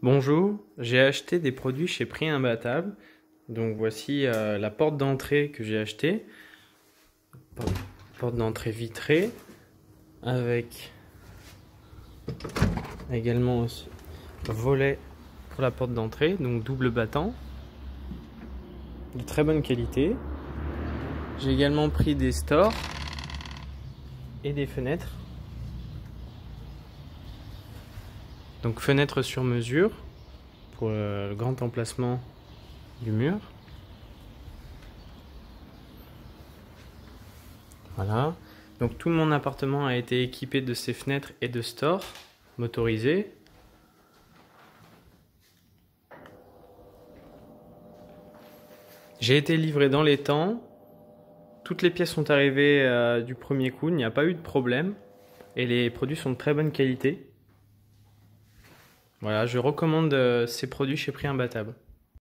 Bonjour, j'ai acheté des produits chez Prix Imbattable. Donc voici la porte d'entrée que j'ai achetée. Porte d'entrée vitrée avec également aussi volet pour la porte d'entrée, donc double battant de très bonne qualité. J'ai également pris des stores et des fenêtres. Donc fenêtre sur mesure pour le grand emplacement du mur. Voilà. Donc tout mon appartement a été équipé de ces fenêtres et de stores motorisés. J'ai été livré dans les temps. Toutes les pièces sont arrivées du premier coup, il n'y a pas eu de problème. Et les produits sont de très bonne qualité. Voilà, je recommande ces produits chez Prix Imbattable.